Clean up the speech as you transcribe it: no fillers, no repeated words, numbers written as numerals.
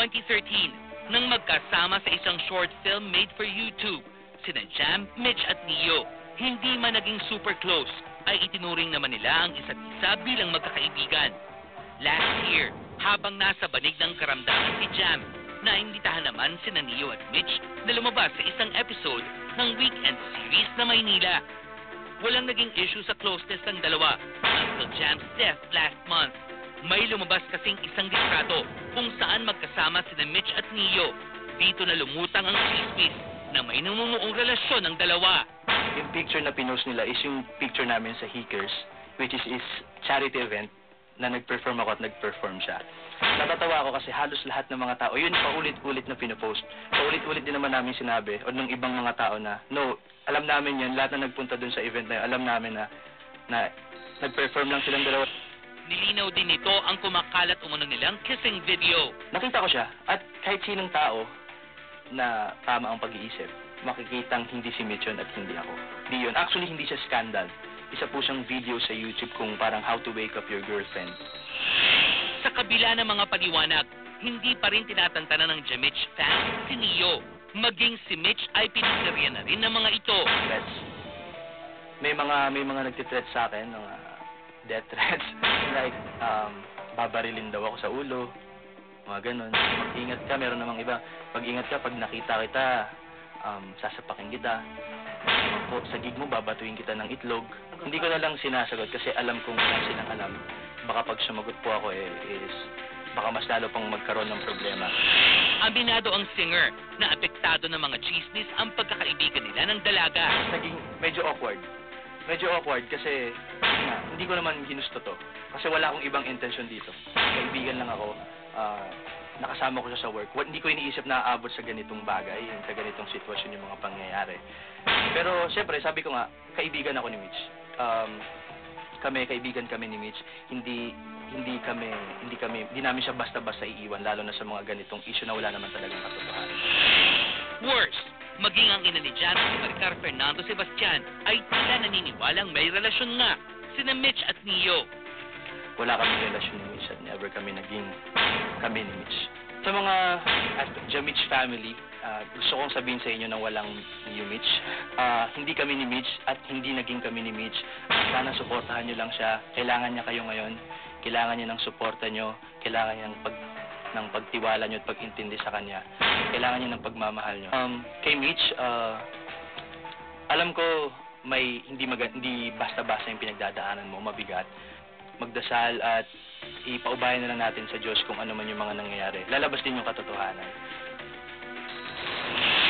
2013 nang magkasama sa isang short film made for YouTube, sina Jam, Mitch at Neo. Hindi man naging super close, ay itinuring naman nila ang isa't isa bilang magkakaibigan. Last year, habang nasa banig ng karamdaman si Jam, naimbitahan naman sina Neo at Mitch na lumabas sa isang episode ng weekend series na Maynila. Walang naging issue sa closeness ng dalawa until Jam's death last month. May lumabas kasing isang litrato kung saan magkasama sina Mitch at Neo. Dito na lumutang ang chismis na may namumuong relasyon ng dalawa. Yung picture na pinost nila is yung picture namin sa Hikers, which is charity event na nag-perform ako at nag-perform siya. Natatawa ako kasi halos lahat ng mga tao, yun paulit-ulit na pinopost. Paulit-ulit din naman namin sinabi o ng ibang mga tao na, no, alam namin yan, lahat na nagpunta dun sa event na yun, alam namin na nag-perform lang silang dalawa. Nilinaw din nito ang kumakalat umano nilang kissing video. Nakita ko siya at kahit sinong tao na tama ang pag-iisip, makikitang hindi si Mitch yun at hindi ako. Di yun. Actually, hindi siya scandal. Isa po siyang video sa YouTube kung parang how to wake up your girlfriend. Sa kabila ng mga paliwanag, hindi pa rin tinatantanan ng Jamich fans si Neo. Maging si Mitch ay pinagdariyan na rin ng mga ito. Threats. May mga nagtitreat sa akin, mga death threats. Like, babarilin daw ako sa ulo. Mga ganun. Mag-ingat ka, meron namang iba. Pag-ingat ka, pag nakita kita, sasapakin kita. Sa gig mo, babatuin kita ng itlog. Hindi ko na lang sinasagot kasi alam kong wala silang alam. Baka pag sumagot po ako baka mas lalo pang magkaroon ng problema. Aminado ang singer na apektado ng mga chismis ang pagkakaibigan nila ng dalaga. Naging medyo awkward. Medyo awkward kasi hindi ko naman ginusto to. Kasi wala akong ibang intensyon dito. Kaibigan lang ako. Nakasama ko siya sa work. Hindi ko iniisip na aabot sa ganitong bagay, sa ganitong sitwasyon yung mga pangyayari. Pero syempre, sabi ko nga, kaibigan ako ni Mitch. Kaibigan kami ni Mitch. Hindi namin siya basta-basta iiwan, lalo na sa mga ganitong issue na wala naman talagang katotohanan. Worse, maging ang ina ni Jan si Maricar Fernando Sebastian ay tila naniniwalang may relasyon nga sina Mitch at Neo. Wala kami relasyon ni Mitch at never kami naging kami ni Mitch. Sa mga Jamich family, gusto kong sabihin sa inyo na walang Neo Mitch. Hindi kami ni Mitch at hindi naging kami ni Mitch. Sana suportahan nyo lang siya. Kailangan niya kayo ngayon. Kailangan niya ng suporta nyo. Kailangan niya ng pagtiwala nyo at pag-intindi sa kanya. Kailangan niya ng pagmamahal nyo. Kay Mitch, alam ko hindi basta-basta yung pinagdadaanan mo, mabigat. Magdasal at ipaubayan na lang natin sa Diyos kung ano man yung mga nangyayari. Lalabas din yung katotohanan.